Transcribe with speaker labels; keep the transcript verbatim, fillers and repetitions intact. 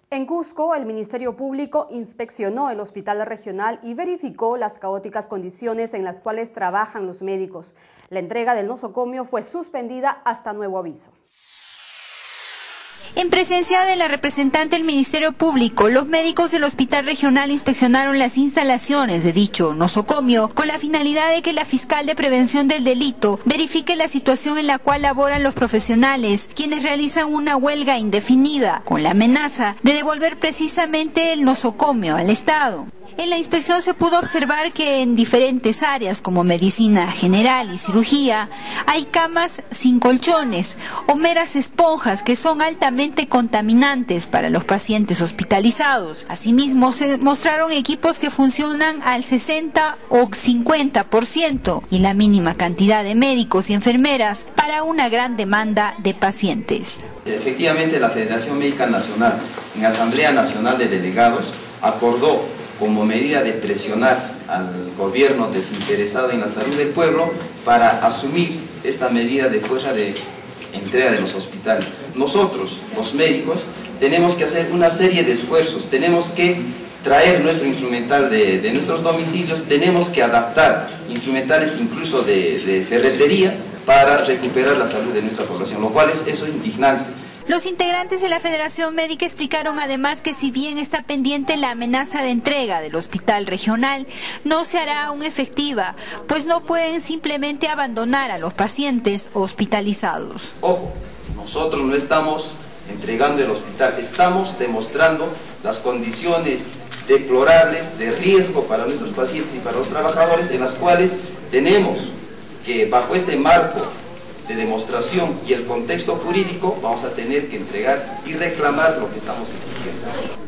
Speaker 1: En Cusco, el Ministerio Público inspeccionó el hospital regional y verificó las caóticas condiciones en las cuales trabajan los médicos. La entrega del nosocomio fue suspendida hasta nuevo aviso.
Speaker 2: En presencia de la representante del Ministerio Público, los médicos del Hospital Regional inspeccionaron las instalaciones de dicho nosocomio con la finalidad de que la fiscal de prevención del delito verifique la situación en la cual laboran los profesionales, quienes realizan una huelga indefinida con la amenaza de devolver precisamente el nosocomio al Estado. En la inspección se pudo observar que en diferentes áreas como medicina general y cirugía hay camas sin colchones o meras esponjas que son altamente contaminantes para los pacientes hospitalizados. Asimismo, se mostraron equipos que funcionan al sesenta o cincuenta por ciento y la mínima cantidad de médicos y enfermeras para una gran demanda de pacientes.
Speaker 3: Efectivamente, la Federación Médica Nacional, en Asamblea Nacional de Delegados, acordó como medida de presionar al gobierno desinteresado en la salud del pueblo para asumir esta medida de fuerza de entrega de los hospitales. Nosotros, los médicos, tenemos que hacer una serie de esfuerzos, tenemos que traer nuestro instrumental de, de nuestros domicilios, tenemos que adaptar instrumentales incluso de, de ferretería para recuperar la salud de nuestra población, lo cual es, eso es indignante.
Speaker 2: Los integrantes de la Federación Médica explicaron además que si bien está pendiente la amenaza de entrega del hospital regional, no se hará aún efectiva, pues no pueden simplemente abandonar a los pacientes hospitalizados.
Speaker 3: Ojo, nosotros no estamos entregando el hospital, estamos demostrando las condiciones deplorables de riesgo para nuestros pacientes y para los trabajadores, en las cuales tenemos que bajo ese marco de demostración y el contexto jurídico vamos a tener que entregar y reclamar lo que estamos exigiendo.